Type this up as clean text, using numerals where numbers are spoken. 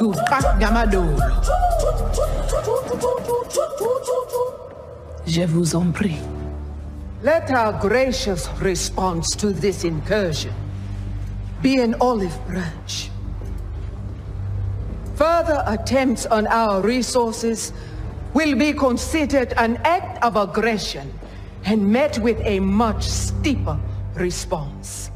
Je vous en prie. Let our gracious response to this incursion be an olive branch. Further attempts on our resources will be considered an act of aggression and met with a much steeper response.